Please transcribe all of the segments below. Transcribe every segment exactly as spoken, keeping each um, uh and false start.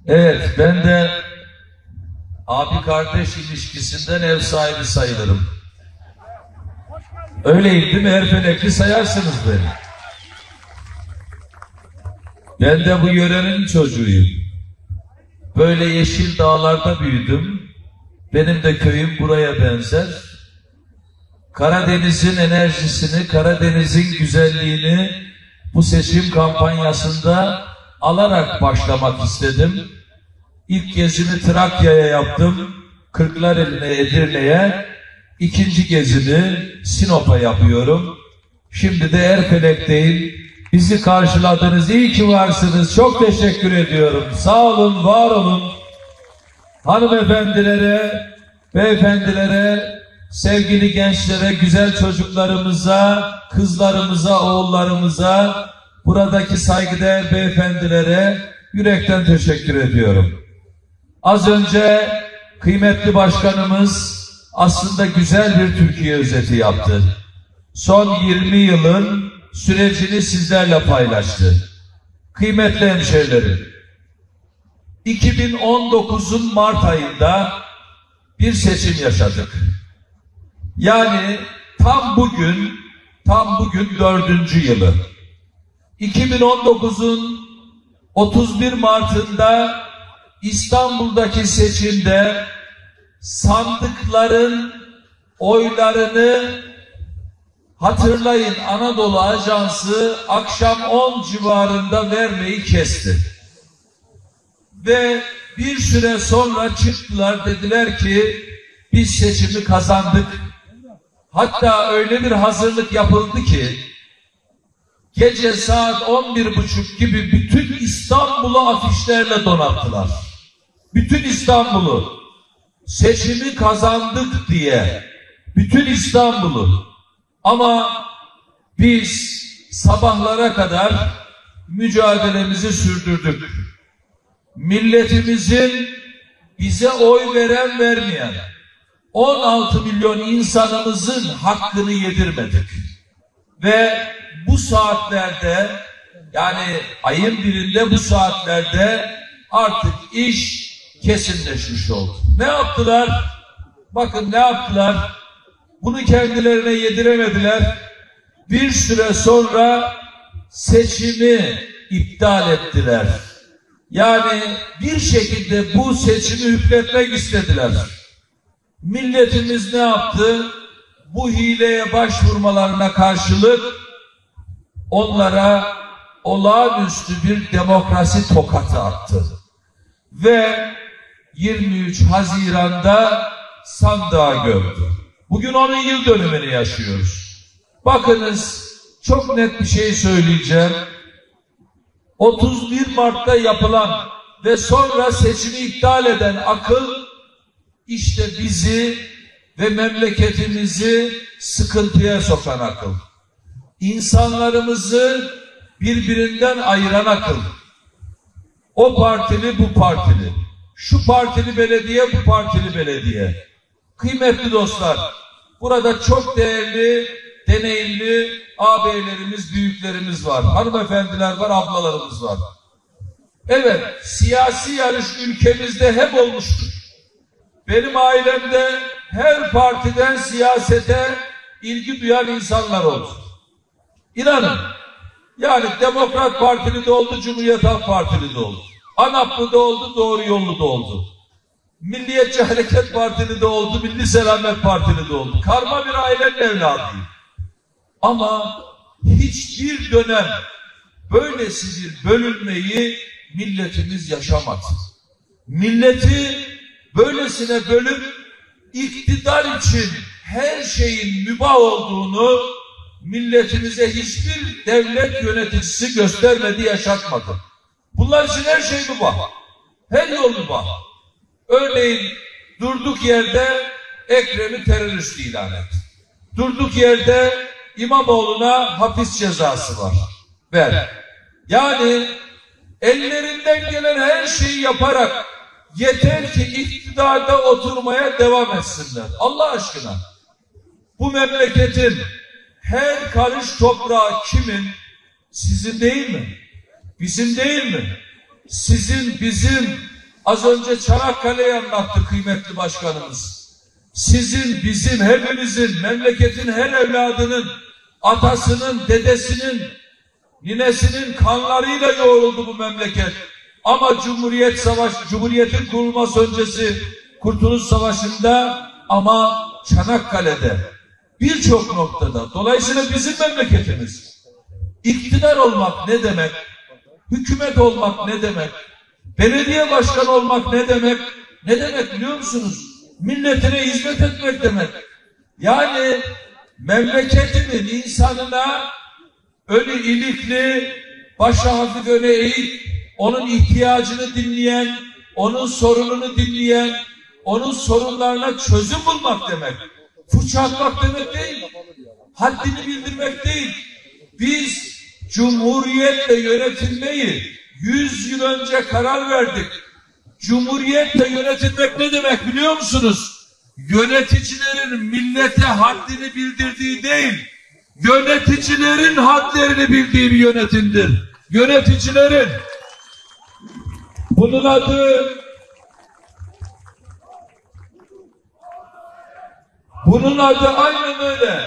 Evet, ben de abi kardeş ilişkisinden ev sahibi sayılırım. Öyleyim değil mi? Erfelekli sayarsınız beni. Ben de bu yörenin çocuğuyum. Böyle yeşil dağlarda büyüdüm. Benim de köyüm buraya benzer. Karadeniz'in enerjisini, Karadeniz'in güzelliğini bu seçim kampanyasında alarak başlamak istedim. İlk gezimi Trakya'ya yaptım, Kırklareli'ne, Edirne'ye. İkinci gezimi Sinop'a yapıyorum. Şimdi de Erfelek'teyim. Bizi karşıladınız, iyi ki varsınız. Çok teşekkür ediyorum. Sağ olun, var olun. Hanımefendilere, beyefendilere, sevgili gençlere, güzel çocuklarımıza, kızlarımıza, oğullarımıza, buradaki saygıdeğer beyefendilere yürekten teşekkür ediyorum. Az önce kıymetli başkanımız aslında güzel bir Türkiye özeti yaptı. Son yirmi yılın sürecini sizlerle paylaştı. Kıymetli hemşehrilerim, iki bin on dokuzun Mart ayında bir seçim yaşadık. Yani tam bugün, tam bugün dördüncü yılı. iki bin on dokuzun otuz bir Mart'ında İstanbul'daki seçimde sandıkların oylarını hatırlayın, Anadolu Ajansı akşam on civarında vermeyi kesti. Ve bir süre sonra çıktılar, dediler ki biz seçimi kazandık. Hatta öyle bir hazırlık yapıldı ki gece saat on bir buçuk gibi bütün İstanbul'u afişlerle donattılar. Bütün İstanbul'u seçimi kazandık diye, bütün İstanbul'u. Ama biz sabahlara kadar mücadelemizi sürdürdük. Milletimizin bize oy veren vermeyen on altı milyon insanımızın hakkını yedirmedik. Ve bu saatlerde, yani ayın birinde bu saatlerde artık iş kesinleşmiş oldu. Ne yaptılar? Bakın ne yaptılar? Bunu kendilerine yediremediler. Bir süre sonra seçimi iptal ettiler. Yani bir şekilde bu seçimi hükmetmek istediler. Milletimiz ne yaptı? Bu hileye başvurmalarına karşılık onlara olağanüstü bir demokrasi tokatı attı. Ve yirmi üç Haziran'da sandığa gömdü. Bugün onun yıl dönümünü yaşıyoruz. Bakınız, çok net bir şey söyleyeceğim. otuz bir Mart'ta yapılan ve sonra seçimi iptal eden akıl işte bizi ve memleketimizi sıkıntıya sokan akıl. İnsanlarımızı birbirinden ayıran akıl. O partili, bu partili. Şu partili belediye, bu partili belediye. Kıymetli dostlar, burada çok değerli, deneyimli ağabeylerimiz, büyüklerimiz var. Hanımefendiler var, ablalarımız var. Evet, siyasi yarış ülkemizde hep olmuştur. Benim ailemde her partiden siyasete ilgi duyan insanlar oldu. İnanın, yani Demokrat Partili de oldu, Cumhuriyet Halk Partili de oldu. ANAP'lı da oldu, Doğru Yollu da oldu. Milliyetçi Hareket Partili de oldu, Milli Selamet Partili de oldu. Karma bir ailenin evladıyım. Ama hiçbir dönem böylesi bir bölünmeyi milletimiz yaşamadı. Milleti böylesine bölüp iktidar için her şeyin mübah olduğunu milletimize hiçbir devlet yöneticisi göstermedi, yaşatmadı. Bunlar için her şey mübah. Her yol mübah. Örneğin durduk yerde Ekrem'i terörist ilan et. Durduk yerde İmamoğlu'na hapis cezası var. Ver. Yani ellerinden gelen her şeyi yaparak yeter ki iktidarda oturmaya devam etsinler. Allah aşkına. Bu memleketin her karış toprağı kimin? Sizin değil mi? Bizim değil mi? Sizin, bizim, Az önce Çanakkale'yi anlattı kıymetli başkanımız. Sizin, bizim, hepimizin, memleketin her evladının, atasının, dedesinin, ninesinin kanlarıyla yoğruldu bu memleket. Ama Cumhuriyet Savaş, Cumhuriyet'in kurulması öncesi Kurtuluş Savaşı'nda, ama Çanakkale'de, birçok noktada. Dolayısıyla bizim memleketimiz. İktidar olmak ne demek? Hükümet olmak ne demek? Belediye başkanı olmak ne demek? Ne demek biliyor musunuz? Milletine hizmet etmek demek. Yani memleketinin insanına önü ilikli, başı hafif öne eğik, onun ihtiyacını dinleyen, onun sorununu dinleyen, onun sorunlarına çözüm bulmak demek. Fırça atmak demek değil. Haddini bildirmek değil. Biz Cumhuriyetle yönetilmeyi yüz yıl önce karar verdik. Cumhuriyetle yönetilmek ne demek biliyor musunuz? Yöneticilerin millete haddini bildirdiği değil, yöneticilerin hadlerini bildiği bir yönetimdir. Yöneticilerin. Bunun adı bunun adı aynen öyle.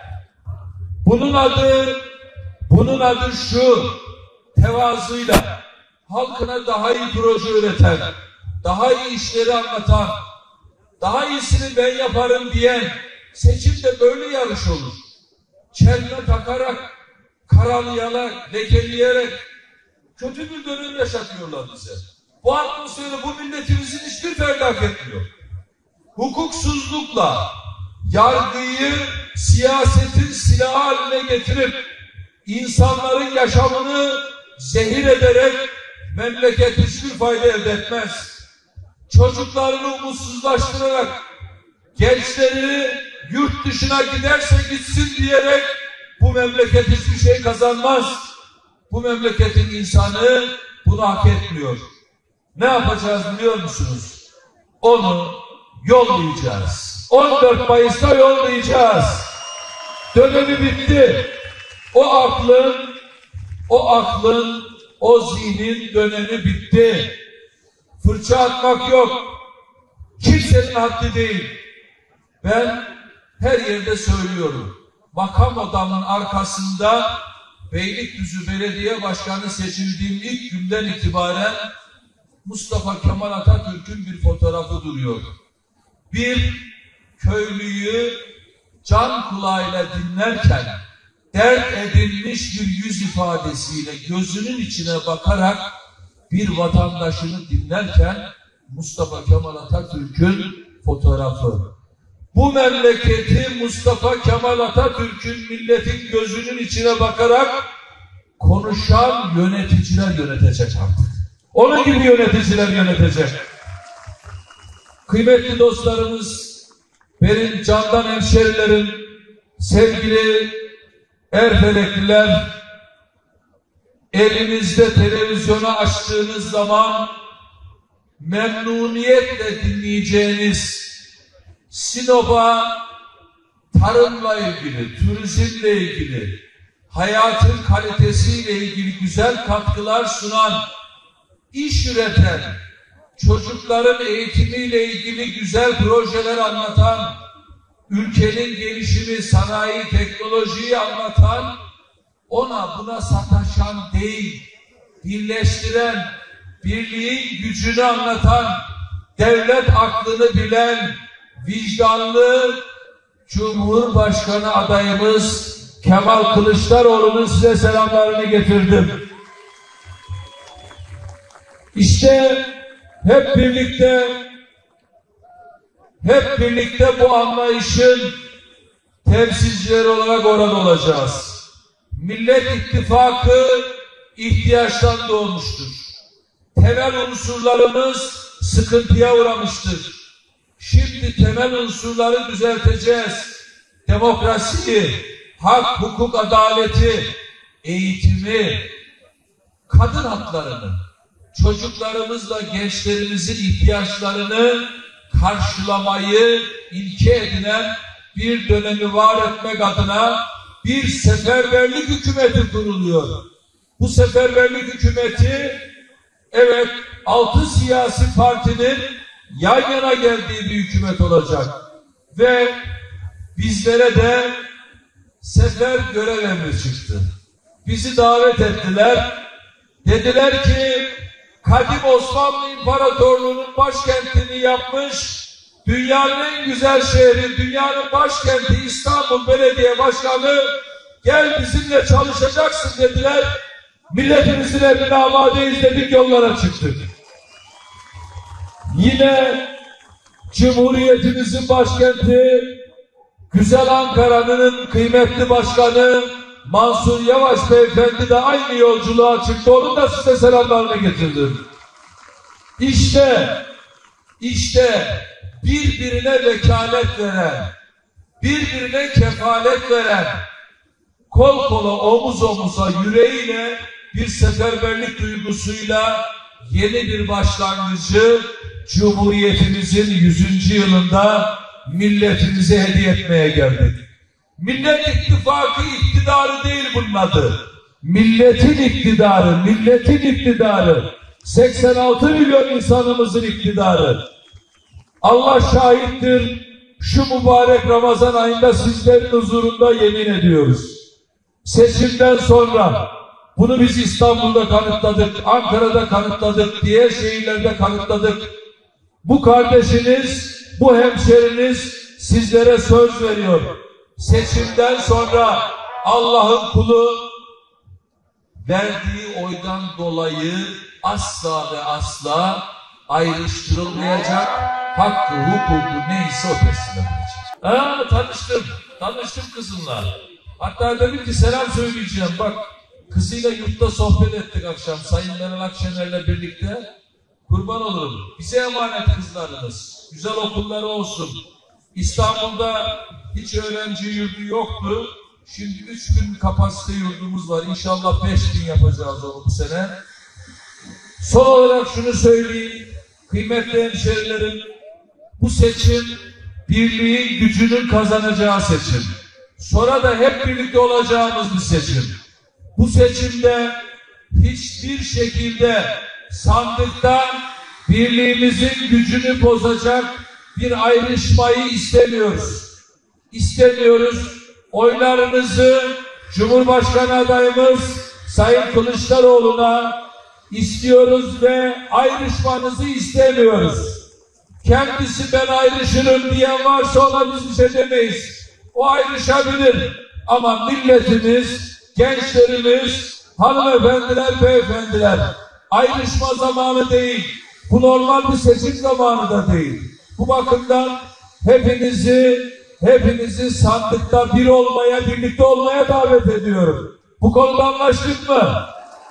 Bunun adı bunun adı şu: tevazuyla halkına daha iyi proje üreten, daha iyi işleri anlatan, daha iyisini ben yaparım diyen. Seçimde böyle yarış olur. Çelme takarak, karalayarak, lekeleyerek kötü bir dönem yaşatıyorlar bize. Bu atmosferi bu milletimizin hiçbir ferdak etmiyor. Hukuksuzlukla yargıyı siyasetin silahı haline getirip insanların yaşamını zehir ederek memleket hiçbir fayda elde etmez. Çocuklarını umutsuzlaştırarak, gençleri yurt dışına giderse gitsin diyerek bu memleket hiçbir şey kazanmaz. Bu memleketin insanı bunu hak etmiyor. Ne yapacağız biliyor musunuz? Onu yollayacağız. on dört Mayıs'ta yollayacağız. Dönemi bitti. O aklın, o aklın, o zihnin dönemi bitti. Fırça atmak yok. Kimsenin haddi değil. Ben her yerde söylüyorum. Makam odamın arkasında Beylikdüzü Belediye Başkanı seçildiğim ilk günden itibaren Mustafa Kemal Atatürk'ün bir fotoğrafı duruyor. Bir köylüyü can kulağıyla dinlerken dert edilmiş bir yüz ifadesiyle gözünün içine bakarak bir vatandaşını dinlerken Mustafa Kemal Atatürk'ün fotoğrafı. Bu memleketi Mustafa Kemal Atatürk'ün milletin gözünün içine bakarak konuşan yöneticiler yönetecek artık. Onun gibi yöneticiler yönetecek. Kıymetli dostlarımız, benim candan hemşerilerim, sevgili Erfelekliler, elinizde televizyonu açtığınız zaman memnuniyetle dinleyeceğiniz Sinop'a tarımla ilgili, turizmle ilgili, hayatın kalitesiyle ilgili güzel katkılar sunan, iş üreten, çocukların eğitimiyle ilgili güzel projeler anlatan, ülkenin gelişimi, sanayi, teknolojiyi anlatan, ona buna sataşan değil, birleştiren, birliğin gücünü anlatan, devlet aklını bilen, vicdanlı Cumhurbaşkanı adayımız Kemal Kılıçdaroğlu'nun size selamlarını getirdim. İşte hep birlikte hep birlikte bu anlayışın temsilcileri olarak orada olacağız. Millet İttifakı ihtiyaçtan doğmuştur. Temel unsurlarımız sıkıntıya uğramıştır. Şimdi temel unsurları düzelteceğiz. Demokrasiyi, hak, hukuk, adaleti, eğitimi, kadın haklarını, çocuklarımızla gençlerimizin ihtiyaçlarını karşılamayı ilke edinen bir dönemi var etmek adına bir seferberlik hükümeti kuruluyor. Bu seferberlik hükümeti, evet, altı siyasi partinin yan yana geldiği bir hükümet olacak. Ve bizlere de sefer görev emri çıktı. Bizi davet ettiler. Dediler ki kadim Osmanlı İmparatorluğu'nun başkentini yapmış, dünyanın en güzel şehri, dünyanın başkenti İstanbul Belediye Başkanı, gel bizimle çalışacaksın dediler. Milletimizin emrine amadeyiz dedik, yollara çıktık. Yine Cumhuriyetimizin başkenti, güzel Ankara'nın kıymetli başkanı Mansur Yavaş Beyefendi de aynı yolculuğa çıktı. Onun da size selamlarını getirdim. İşte, işte birbirine vekalet veren, birbirine kefalet veren, kol kola, omuz omuza, yüreğiyle bir seferberlik duygusuyla yeni bir başlangıcı Cumhuriyetimizin yüzüncü yılında milletimize hediye etmeye geldik. Millet İttifakı iktidarı değil bunun adı. Milletin iktidarı, milletin iktidarı. seksen altı milyon insanımızın iktidarı. Allah şahittir, şu mübarek Ramazan ayında sizlerin huzurunda yemin ediyoruz. Seçimden sonra bunu biz İstanbul'da kanıtladık, Ankara'da kanıtladık, diğer şehirlerde kanıtladık. Bu kardeşiniz, bu hemşeriniz sizlere söz veriyor. Seçimden sonra Allah'ın kulu verdiği oydan dolayı asla ve asla ayrıştırılmayacak, hakkı, hukuku neyse o teslim edilecek. Aa, tanıştım, tanıştım kızımla. Hatta dedim ki selam söyleyeceğim. Bak, kızıyla yurtta sohbet ettik akşam. Sayın Meral Akşener'le birlikte. Kurban olurum. Bize emanet kızlarınız. Güzel okulları olsun. İstanbul'da hiç öğrenci yurdu yoktu. Şimdi üç bin kapasite yurdumuz var. İnşallah beş bin yapacağız onu bu sene. Son olarak şunu söyleyeyim. Kıymetli hemşerilerim, bu seçim birliğin gücünün kazanacağı seçim. Sonra da hep birlikte olacağımız bir seçim. Bu seçimde hiçbir şekilde sandıktan birliğimizin gücünü bozacak bir ayrışmayı istemiyoruz. İstemiyoruz. Oylarınızı Cumhurbaşkanı adayımız Sayın Kılıçdaroğlu'na istiyoruz ve ayrışmanızı istemiyoruz. Kendisi ben ayrışırım diyen varsa ona biz bir şey demeyiz. O ayrışabilir. Ama milletimiz, gençlerimiz, hanımefendiler, beyefendiler, ayrışma zamanı değil. Bu normal bir seçim zamanı da değil. Bu bakımdan hepinizi, hepinizi sandıkta bir olmaya, birlikte olmaya davet ediyorum. Bu konuda anlaştık mı?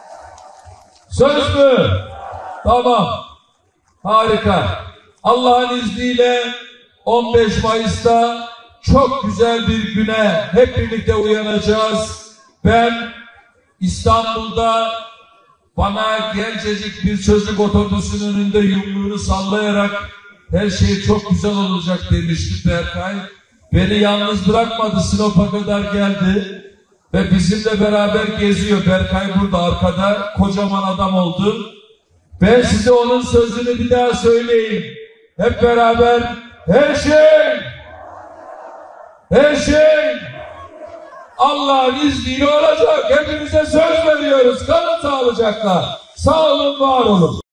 Söz mü? Tamam. Harika. Allah'ın izniyle on beş Mayıs'ta çok güzel bir güne hep birlikte uyanacağız. Ben İstanbul'da bana gencecik bir çocuk otobüsün önünde yumruğunu sallayarak her şey çok güzel olacak demişti Berkay. Beni yalnız bırakmadı, Sinop'a kadar geldi ve bizimle beraber geziyor. Berkay burada arkada, kocaman adam oldu. Ben size onun sözünü bir daha söyleyeyim. Hep beraber her şey, her şey Allah'ın izniyle olacak. Hepinize söz veriyoruz. Kalın sağlıcakla. Sağ olun, var olun.